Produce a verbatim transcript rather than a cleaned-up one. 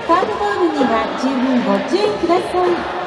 カートボールには十分ご注意ください。